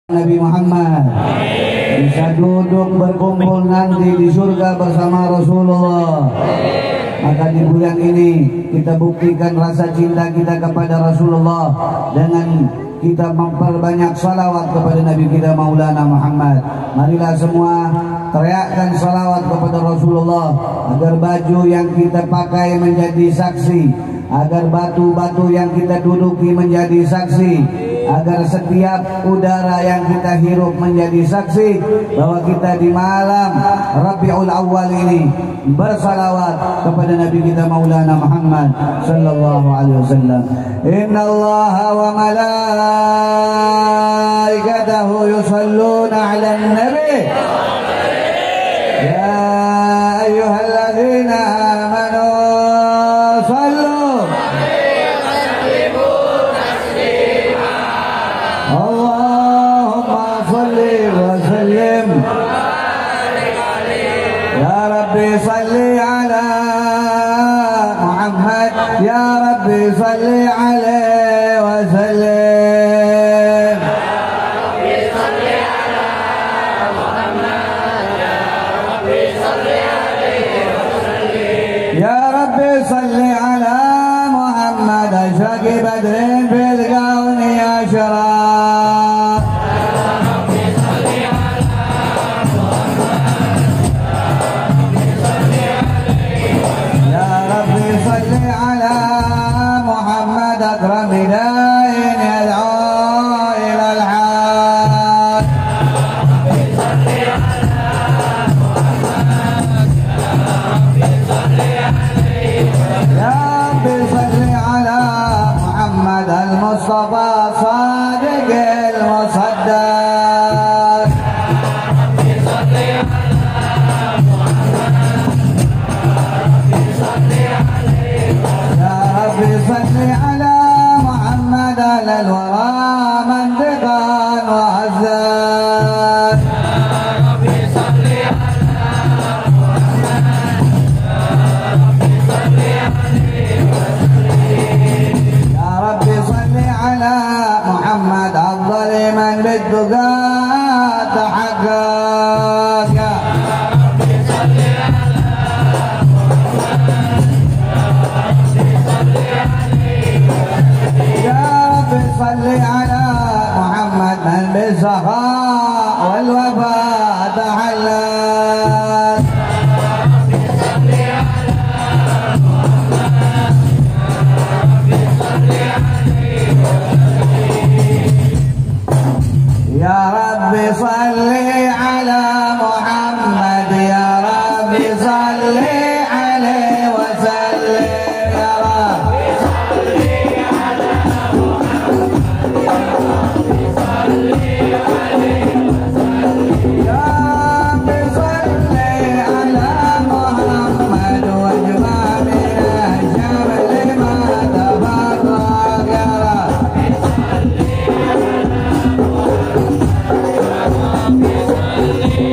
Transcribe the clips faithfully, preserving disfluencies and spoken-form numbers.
Nabi Muhammad bisa duduk berkumpul nanti di surga bersama Rasulullah. Maka di bulan ini kita buktikan rasa cinta kita kepada Rasulullah dengan kita memperbanyak salawat kepada Nabi kita Maulana Muhammad. Marilah semua teriakkan salawat kepada Rasulullah agar baju yang kita pakai menjadi saksi, agar batu-batu yang kita duduki menjadi saksi, agar setiap udara yang kita hirup menjadi saksi bahwa kita di malam Rabiul Awal ini bersalawat kepada Nabi kita Maulana Muhammad sallallahu alaihi wasallam. Inna Allaha wa malaikatahu yusalluna 'alan nabi ya ayyuhalladzina amanu sallu صلي على محمد يا ربي صلي عليه وسلم يا ربي صلي على محمد أشرق بدر في الكون يا شراب أكرم داء يدعو إلى الحق يا رب صل على محمد المصطفى صادق المصدق يا رب صل على على الورى منطقا وعزا يا رب صل على محمد أفضل من بالتقى تحقق يا رب صل صل على محمد من بالسخاء والوفاء تحلل يا رب صل على محمد يا رب صل عليه وسلم يا رب Yeah.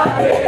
Amin.